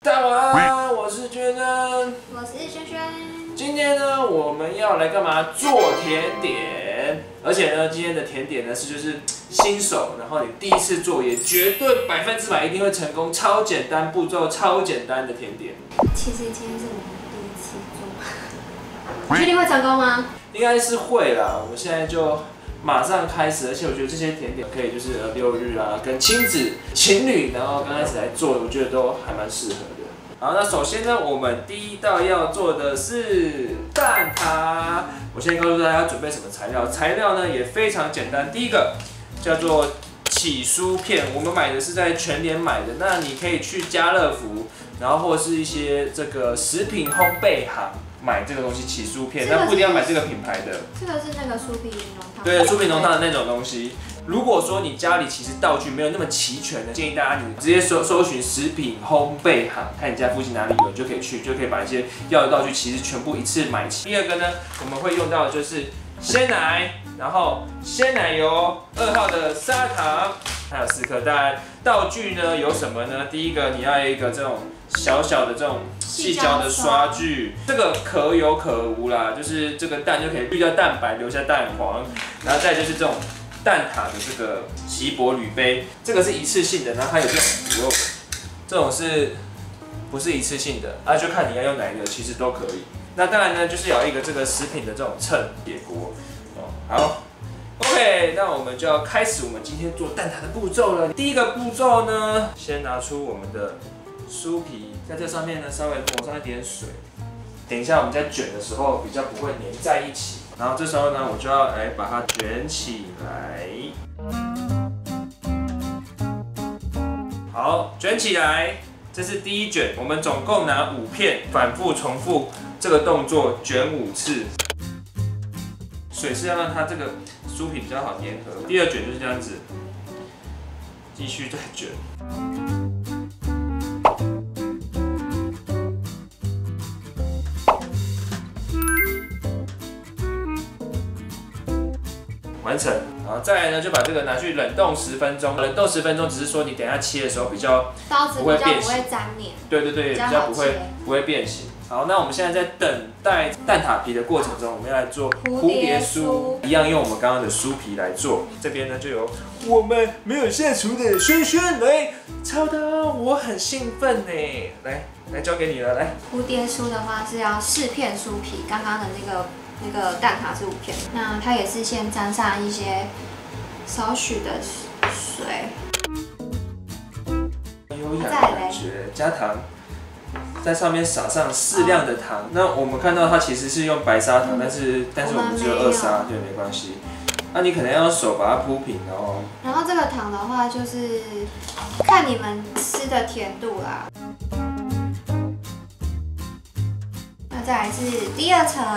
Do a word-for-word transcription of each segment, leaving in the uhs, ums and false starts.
大家晚安，我是娟娟， 我是轩轩。 今天呢，我们要来干嘛？做甜点，而且呢，今天的甜点呢是就是新手，然后你第一次做也绝对百分之百一定会成功，超简单，步骤超简单的甜点。 其实今天是我们第一次做，你确定会成功吗？ 应该是会啦，我们现在就马上开始，而且我觉得这些甜点可以就是呃六日啊，跟亲子、情侣，然后刚开始来做，我觉得都还蛮适合的。好，那首先呢，我们第一道要做的是蛋挞。我先告诉大家准备什么材料，材料呢也非常简单。第一个叫做起酥片，我们买的是在全联买的，那你可以去家乐福，然后或是一些这个食品烘焙行买这个东西起酥片，但不一定要买这个品牌的。 这个是那个酥皮浓汤。 对，酥皮浓汤的那种东西。如果说你家里其实道具没有那么齐全的，建议大家你直接搜搜寻食品烘焙行，看你家附近哪里有，你就可以去，就可以把一些要的道具其实全部一次买齐。第二个呢，我们会用到的就是鲜奶，然后鲜奶油，二号的砂糖，还有四颗蛋。道具呢有什么呢？第一个你要有一个这种小小的这种细胶的刷具，这个可有可无啦，就是这个蛋就可以去掉蛋白，留下蛋黄，然后再就是这种蛋挞的这个锡箔铝杯，这个是一次性的，然后还有这种，这种是不是一次性的？啊，就看你要用哪一个，其实都可以。那当然呢，就是有一个这个食品的这种秤铁锅，哦，好。OK， 那我们就要开始我们今天做蛋挞的步骤了。第一个步骤呢，先拿出我们的酥皮，在这上面呢稍微抹上一点水，等一下我们在卷的时候比较不会粘在一起。然后这时候呢，我就要来把它卷起来。好，卷起来，这是第一卷。我们总共拿五片，反复重复这个动作卷五次。水是要让它这个酥皮比较好粘合。第二卷就是这样子，继续再卷。完成，然后再来呢，就把这个拿去冷冻十分钟。冷冻十分钟只是说你等一下切的时候比较刀子不会变形， 不会粘黏。 对对对，比较不会不会变形。好，那我们现在在等待蛋挞皮的过程中，我们要来做蝴蝶酥，一样用我们刚刚的酥皮来做。这边呢就有我们没有下厨的轩轩来操刀，我很兴奋呢。来，来交给你了，来。 蝴蝶酥的话是要四片酥皮，刚刚的那个那个蛋挞是五片，那它也是先沾上一些少许的水， 优雅的感觉，加糖。在上面撒上适量的糖，那我们看到它其实是用白砂糖，但是但是我们只有二砂，对，没关系。那你可能要用手把它铺平哦。 然后这个糖的话，就是看你们吃的甜度啦。那再来是第二层，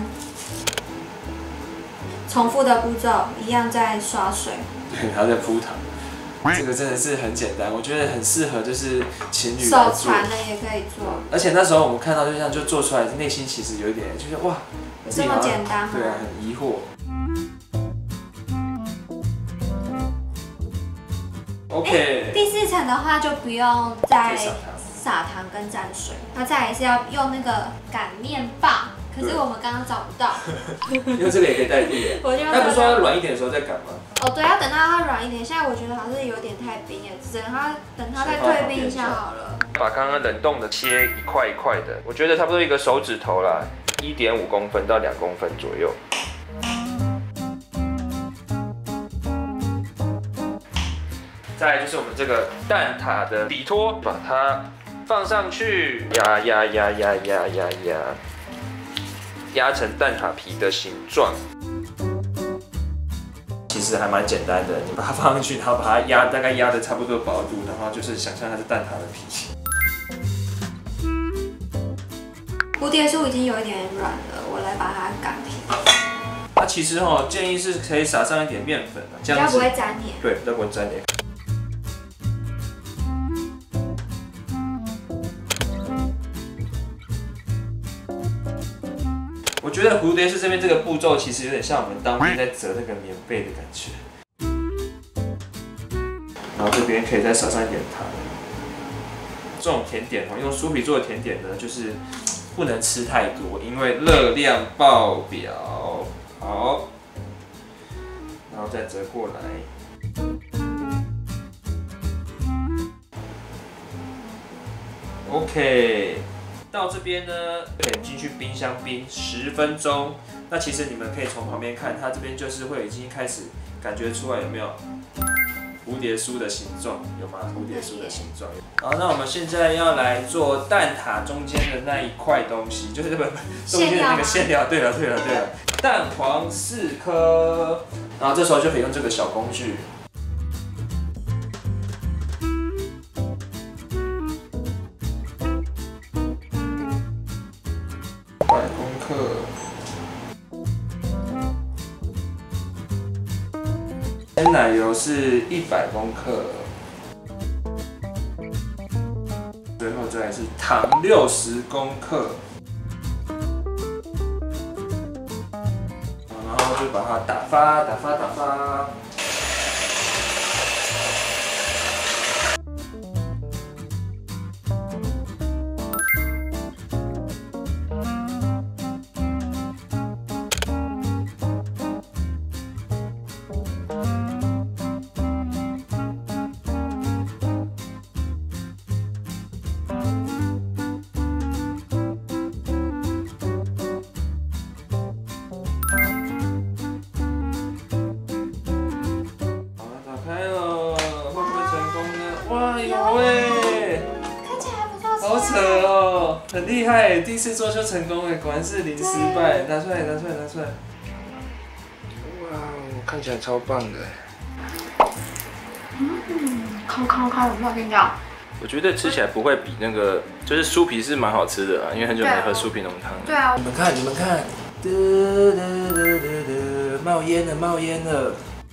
重复的步骤，一样在刷水， 对，然后再铺糖。这个真的是很简单，我觉得很适合就是情侣来手做。 残的也可以做。 而且那时候我们看到就这样就做出来，内心其实有一点就是哇， 这么简单吗？ 对啊，很疑惑。OK。 第四層的話就不用再撒糖跟沾水，那再來是要用那個擀麵棒，可是我們剛剛找不到。 用這個也可以代替。 我覺得那不是說要軟一點的時候再擀嗎？ 哦，對，要等到它軟一點。現在我覺得好像有點太冰耶，等它等它再退冰一下好了。 把剛剛冷凍的切一塊一塊的，我覺得差不多一個手指頭啦，一點五公分到兩公分左右。再来就是我们这个蛋挞的底托，把它放上去，压压压压压压压，压成蛋挞皮的形状。其实还蛮简单的，你把它放上去，然后把它压，大概压的差不多薄度，然后就是想象它是蛋挞的皮。 蝴蝶酥已经有一点软了，我来把它擀平。 它其实哦，建议是可以撒上一点面粉的，这样子比较不会粘黏。 对，比较不会粘黏。我觉得蝴蝶酥这边这个步骤其实有点像我们当兵在折那个棉被的感觉。然后这边可以再撒上一点糖， 这种甜点哦，用酥皮做的甜点呢，就是不能吃太多，因为热量爆表。好，然后再折过来。OK， 到这边呢，可以进去冰箱冰十分钟。那其实你们可以从旁边看，它这边就是会已经开始感觉出来有没有蝴蝶酥的形状？有吗？蝴蝶酥的形状。好，那我们现在要来做蛋挞中间的那一块东西，就是不不中间的那个馅料。对了对了对了，蛋黄四颗。然后这时候就可以用这个小工具。百公克。鲜奶油是一百公克，最后再来是糖六十公克，然后就把它打发打发打发。好扯哦，很厉害，第一次做就成功了，果然是零失败。拿出来，拿出来，拿出来。哇，看起来超棒的。 嗯，烤烤烤，有没有听到？ 我觉得吃起来不会比那个，就是酥皮是蛮好吃的啊，因为很久没喝酥皮浓汤了。 对啊， 你们看，你们看，嘟嘟嘟嘟嘟，冒烟了，冒烟了。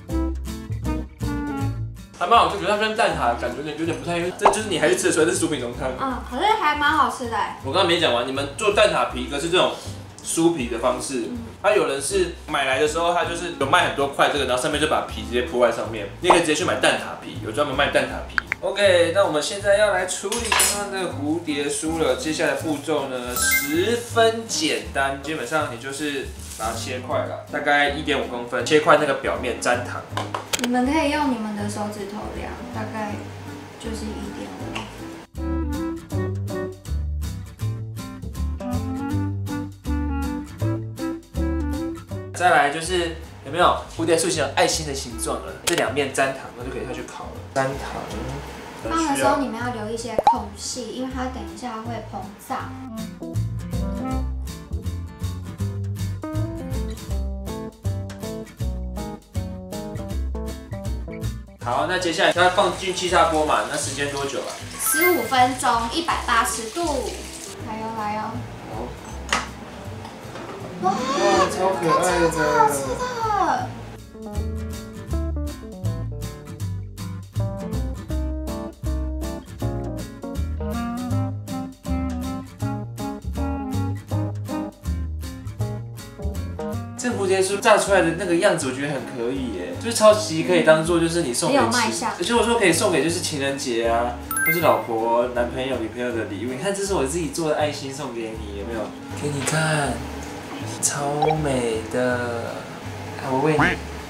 还蛮好吃，可是它跟蛋挞感觉有点有点不太一样。这就是你还是吃得出来这是酥皮浓汤。 嗯，可是还蛮好吃的。 我刚刚没讲完，你们做蛋挞皮，一个是这种酥皮的方式，它有人是买来的时候，它就是有卖很多块这个，然后上面就把皮直接铺在上面。你也可以直接去买蛋挞皮，有专门卖蛋挞皮。OK， 那我们现在要来处理刚刚的蝴蝶酥了。接下来的步骤呢，十分简单，基本上你就是把它切块了，大概一点五公分，切块那个表面沾糖。 你们可以用你们的手指头量，大概就是一点五。 再来就是有没有蝴蝶酥形爱心的形状了？这两面沾糖，那就可以下去烤了。沾糖。 放的时候你们要留一些空隙，因为它等一下会膨胀。 好，那接下来要放进气炸锅嘛？那时间多久啊？ 十五分钟，一百八十度。来哟来哟。 好。哇，超可爱的。 超好吃的。 这蝴蝶酥炸出来的那个样子，我觉得很可以耶，就是超级可以当做就是你送给，而且我说可以送给就是情人节啊，或是老婆、男朋友、女朋友的礼物。你看，这是我自己做的爱心送给你，有没有？给你看，超美的。看我喂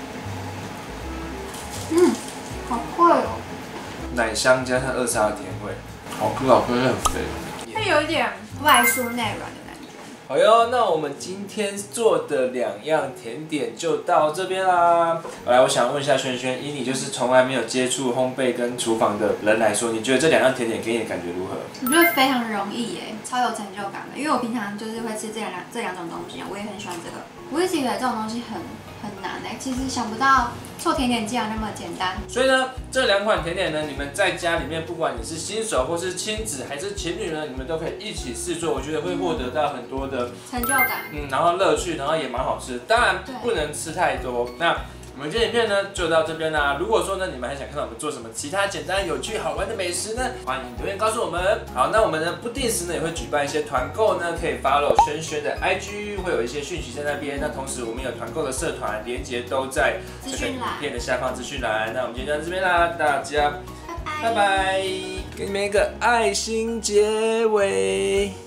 你。嗯，好贵哦。 奶香加上二砂的甜味，好吃好吃，很肥。 它有一点外酥内软的。 好哟，那我们今天做的两样甜点就到这边啦。来，我想问一下萱萱，以你就是从来没有接触烘焙跟厨房的人来说，你觉得这两样甜点给你的感觉如何？ 我觉得非常容易耶，超有成就感的。因为我平常就是会吃这两这两种东西，我也很喜欢这个。我一直以为这种东西很很难哎，其实想不到做甜点竟然那么简单。 所以呢，这两款甜点呢，你们在家里面，不管你是新手或是亲子还是情侣呢，你们都可以一起试做，我觉得会获得到很多的成就感， 嗯，然后乐趣，然后也蛮好吃。当然不能吃太多。那我们今天影片呢就到这边啦。如果说呢你们还想看到我们做什么其他简单、有趣、好玩的美食呢，欢迎留言告诉我们。好，那我们呢不定时呢也会举办一些团购呢，可以 follow 萱萱的 I G， 会有一些讯息在那边。那同时我们有团购的社团，连结都在这个影片的下方资讯栏。那我们今天就到这边啦，大家拜拜。 拜拜，给你们一个爱心结尾。